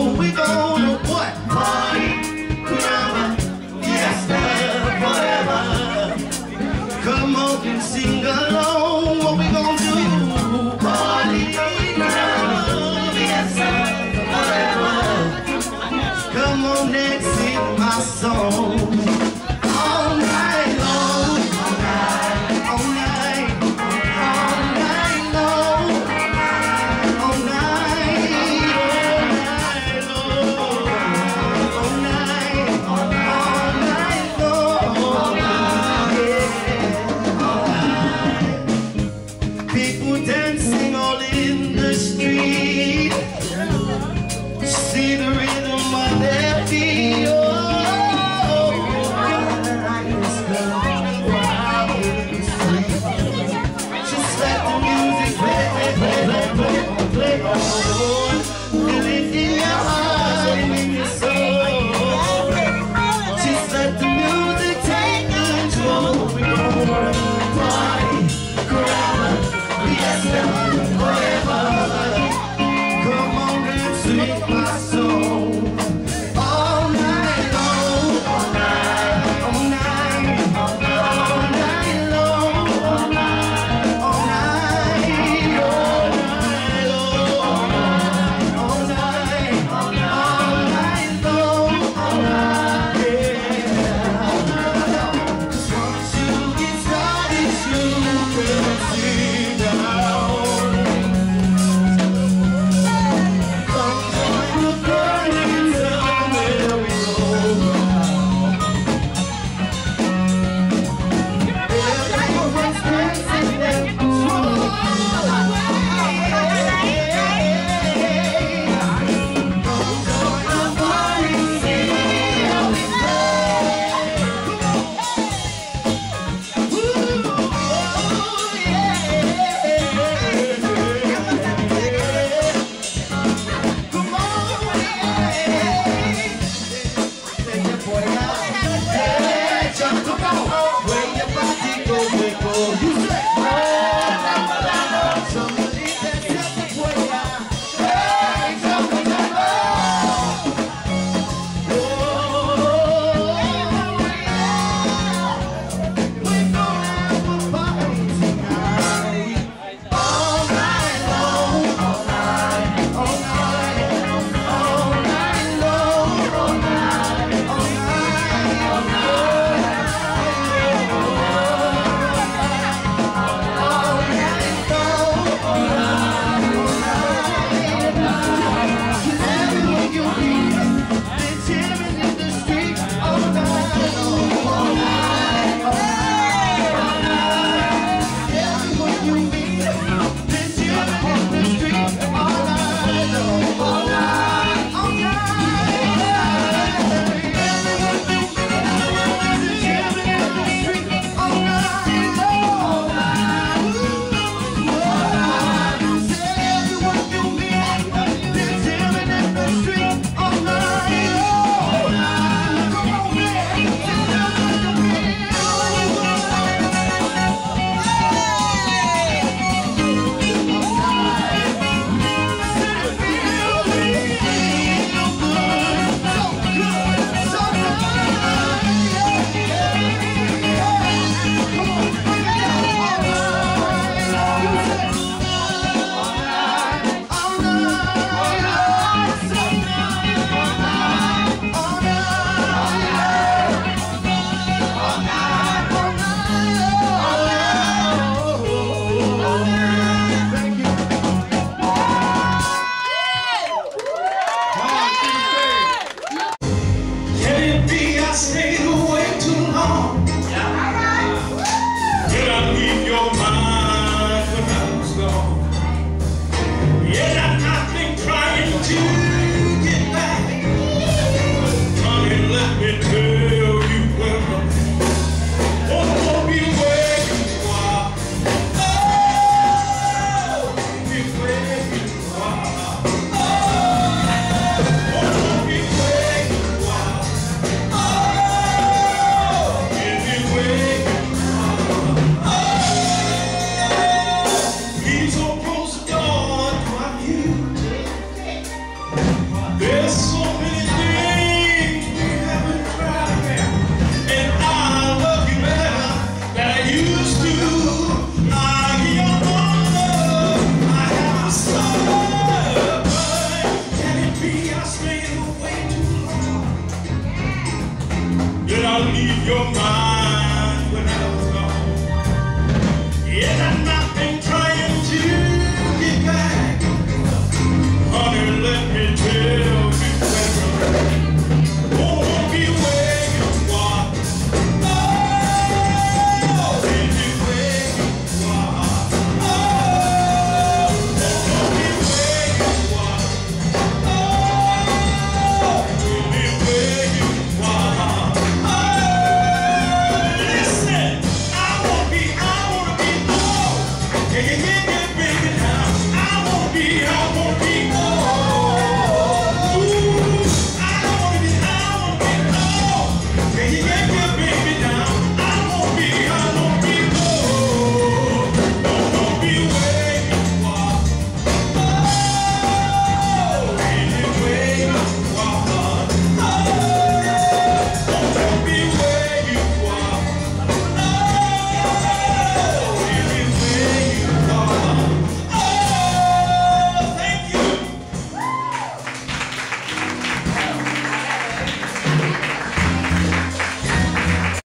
We gonna what? Party, caramba, fiesta, forever. Come on and sing along. What we gonna do? Party, caramba, fiesta, forever. Come on and sing my song. All night long, all night, all night, all night long, all night, all night, all night long, yeah, all night. People dancing all in the street, see the rhythm of their feet. Come on and sing my song. There's so many things we haven't tried, and I love you better than I used to. I give you all love, I have a summer, but can it be I stayed away too long? Did I leave your mind when I was gone? Yes, I